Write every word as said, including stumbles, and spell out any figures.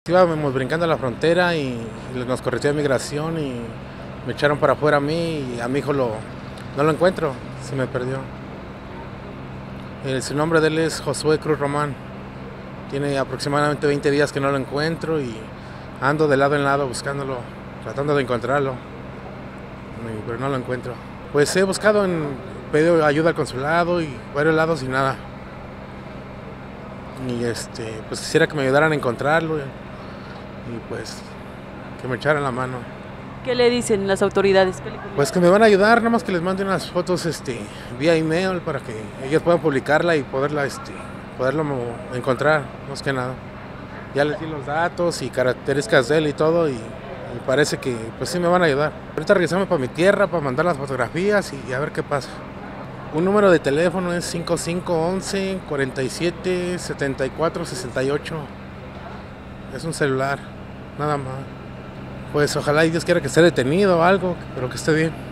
Íbamos brincando la frontera y, y nos corrigió de migración y me echaron para afuera a mí y a mi hijo lo, no lo encuentro, se me perdió. Eh, su nombre de él es Josué Cruz Román. Tiene aproximadamente veinte días que no lo encuentro y ando de lado en lado buscándolo, tratando de encontrarlo, pero no lo encuentro. Pues he buscado, en, pedido ayuda al consulado y varios lados y nada. Y este, pues quisiera que me ayudaran a encontrarlo y, y pues que me echaran la mano. ¿Qué le dicen las autoridades? ¿Qué le Pues que me van a ayudar, nada más que les mande unas fotos este, vía email para que ellos puedan publicarla y poderla, este, poderlo encontrar, más que nada. Ya les di los datos y características de él y todo y, y parece que pues sí me van a ayudar. Ahorita regresamos para mi tierra para mandar las fotografías y a ver qué pasa. Un número de teléfono es cinco cinco once, cuarenta y siete, setenta y cuatro, sesenta y ocho. Es un celular, nada más. Pues ojalá y Dios quiera que esté detenido o algo, pero que esté bien.